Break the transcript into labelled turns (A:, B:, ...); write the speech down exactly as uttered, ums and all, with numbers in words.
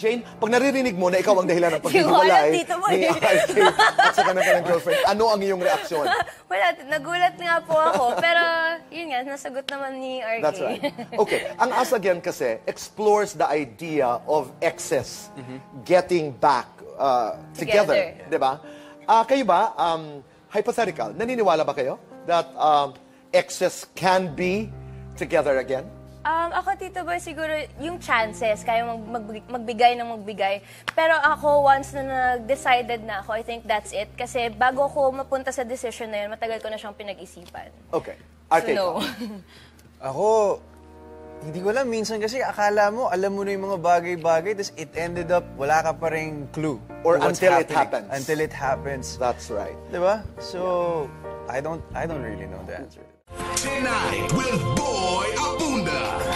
A: Jane, pag naririnig mo na ikaw ang dahilan ng
B: Hindi ko alam
A: paghihiwalay
B: dito mo
A: ni
B: eh.
A: R K at sa kanyang girlfriend, ano ang iyong reaksyon?
B: Wala, nagulat nga po ako. Pero, yun nga, nasagot naman ni R K.
A: That's right. Okay, ang Us Again kasi explores the idea of exes getting back uh, together.
B: Together.
A: Di ba? Ah, kayo ba, um, hypothetical, naniniwala ba kayo that um, exes can be together again?
B: Um, ako, Tito Boy, siguro yung chances, kaya mag, mag, magbigay ng magbigay. Pero ako, once na nag-decided na ako, I think that's it. Kasi bago ko mapunta sa decision na yun, matagal ko na siyang pinag-isipan.
A: Okay.
B: So,
A: R K,
B: no.
C: Ako, hindi ko alam. Minsan kasi akala mo, alam mo na yung mga bagay-bagay, tapos it ended up, wala ka pa ring clue.
A: Or
C: to what's
A: until it
C: happening.
A: happens.
C: Until it happens.
A: That's right.
C: Diba? So, I don't, I don't really know the answer.
D: Tonight with Boy Abunda.